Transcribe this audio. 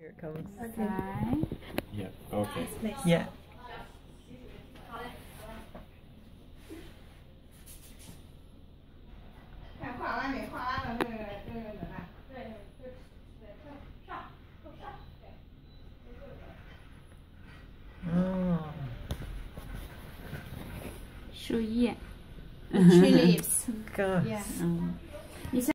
Here it comes. Okay. Yeah. Okay. Yeah. Oh. 树叶 Tree leaves. Gosh. Yeah. 嗯